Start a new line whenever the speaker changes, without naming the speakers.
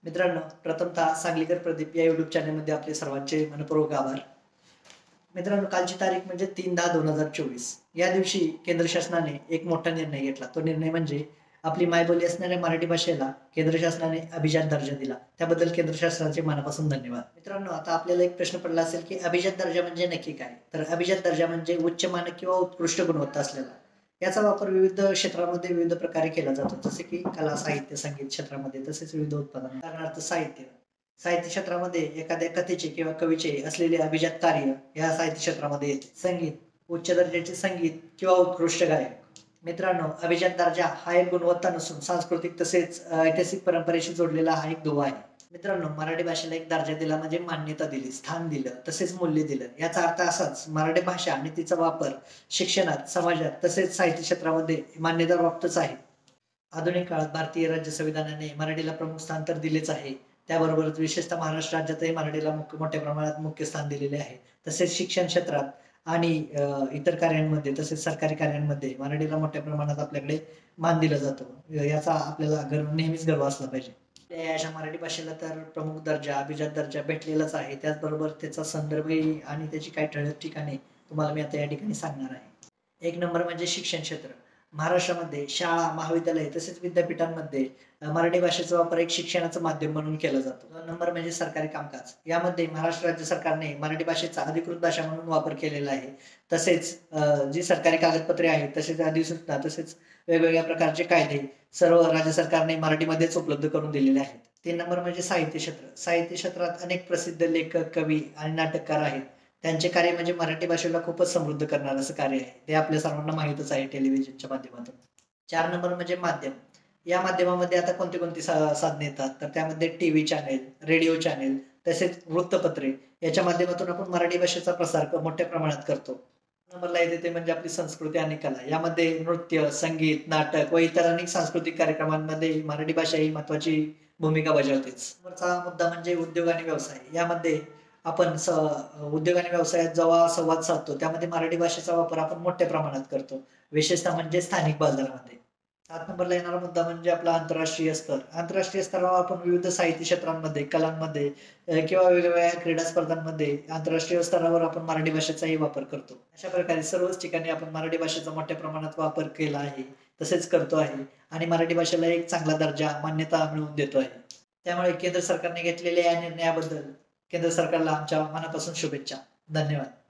मित्रांनो, प्रथमतः सांगलीकर प्रदीप या युट्यूब चॅनलमध्ये आपले सर्वांचे मनपूर्वक आभार. मित्रांनो, कालची तारीख म्हणजे 3/10/2024 या दिवशी केंद्र शासनाने एक मोठा निर्णय घेतला. तो निर्णय म्हणजे आपली मायबोली असणाऱ्या मराठी भाषेला केंद्र शासनाने अभिजात दर्जा दिला. त्याबद्दल केंद्र शासनाचे मनापासून धन्यवाद. मित्रांनो, आता आपल्याला एक प्रश्न पडला असेल की अभिजात दर्जा म्हणजे नक्की काय? तर अभिजात दर्जा म्हणजे उच्च मानक किंवा उत्कृष्ट गुणवत्ता असलेला. याचा वापर विविध क्षेत्रामध्ये विविध प्रकारे केला जातो, जसे की कला, साहित्य, संगीत क्षेत्रामध्ये, तसेच विविध उत्पादन. उदाहरणार्थ साहित्य साहित्य क्षेत्रामध्ये एखाद्या कथेचे किंवा कवीचे असलेले अभिजात कार्य या साहित्य क्षेत्रामध्ये येते. संगीत उच्च दर्जाचे संगीत किंवा उत्कृष्ट गायक. मित्रांनो, अभिजात दर्जा हा एक गुणवत्ता नसून सांस्कृतिक तसेच ऐतिहासिक परंपरेशी जोडलेला हा एक दुवा आहे. मित्रांनो, मराठी भाषेला एक दर्जा दिला म्हणजे मान्यता दिली, स्थान दिलं, तसेच मूल्य दिलं. याचा अर्थ असाच, मराठी भाषा आणि तिचा वापर शिक्षणात, समाजात तसेच साहित्य क्षेत्रामध्ये मान्यता प्राप्तच आहे. आधुनिक काळात भारतीय राज्य संविधानाने मराठीला प्रमुख स्थान तर दिलेच आहे. त्याबरोबरच विशेषतः महाराष्ट्र राज्यातही मराठीला मोठ्या प्रमाणात मुख्य स्थान दिलेले आहे. तसेच शिक्षण क्षेत्रात आणि इतर कार्यांमध्ये तसेच सरकारी कार्यांमध्ये मराठीला मोठ्या प्रमाणात आपल्याकडे मान दिला जातो. याचा आपल्याला नेहमीच गर्व असला पाहिजे. अशा मराठी भाषेला तर प्रमुख दर्जा, अभिजात दर्जा भेटलेलाच आहे. त्याचबरोबर त्याचा संदर्भही आणि त्याची काही ठळक ठिकाणे तुम्हाला मी आता या ठिकाणी सांगणार आहे. एक नंबर म्हणजे शिक्षण क्षेत्र. महाराष्ट्रामध्ये शाळा, महाविद्यालय तसेच विद्यापीठांमध्ये मराठी भाषेचा वापर एक शिक्षणाचं माध्यम म्हणून केला जातो. 2 नंबर म्हणजे सरकारी कामकाज. यामध्ये महाराष्ट्र राज्य सरकारने मराठी भाषेचा अधिकृत भाषा म्हणून वापर केलेला आहे. तसेच जी सरकारी कागदपत्रे आहेत, तसेच अधिसूचना, तसेच वेगवेगळ्या प्रकारचे कायदे सर्व राज्य सरकारने मराठीमध्येच उपलब्ध करून दिलेले आहेत. 3 नंबर म्हणजे साहित्य क्षेत्र. साहित्य क्षेत्रात अनेक प्रसिद्ध लेखक, कवी आणि नाटककार आहेत. त्यांचे कार्य म्हणजे मराठी भाषेला खूपच समृद्ध करणारं असं कार्य आहे. ते आपल्या सर्वांना माहीतच आहे टेलिव्हिजनच्या माध्यमातून. 4 नंबर म्हणजे माध्यम. या माध्यमामध्ये आता कोणती साधने येतात, तर त्यामध्ये टीव्ही चॅनेल, रेडिओ चॅनेल तसेच वृत्तपत्रे याच्या माध्यमातून आपण मराठी भाषेचा प्रसार मोठ्या प्रमाणात करतो. नंबरला येते ते म्हणजे आपली संस्कृती आणि कला. यामध्ये नृत्य, संगीत, नाटक व इतर अनेक सांस्कृतिक कार्यक्रमांमध्ये मराठी भाषा ही महत्त्वाची भूमिका बजावतेच. नंबरचा मुद्दा म्हणजे उद्योग आणि व्यवसाय. यामध्ये आपण उद्योग आणि व्यवसायात जेव्हा संवाद साधतो त्यामध्ये मराठी भाषेचा वापर आपण मोठ्या प्रमाणात करतो, विशेषतः म्हणजे स्थानिक बाजारामध्ये. 7 नंबरला येणारा मुद्दा म्हणजे आपला आंतरराष्ट्रीय स्तर. आंतरराष्ट्रीय स्तरावर आपण विविध साहित्य क्षेत्रांमध्ये, कलांमध्ये किंवा वेगवेगळ्या क्रीडा स्पर्धांमध्ये आंतरराष्ट्रीय स्तरावर आपण मराठी भाषेचाही वापर करतो. अशा प्रकारे सर्वच ठिकाणी आपण मराठी भाषेचा मोठ्या प्रमाणात वापर केला आहे, तसेच करतो आहे आणि मराठी भाषेला एक चांगला दर्जा, मान्यता मिळवून देतो आहे. त्यामुळे केंद्र सरकारने घेतलेल्या या निर्णयाबद्दल केंद्र सरकारला आमच्या मनापासून शुभेच्छा. धन्यवाद.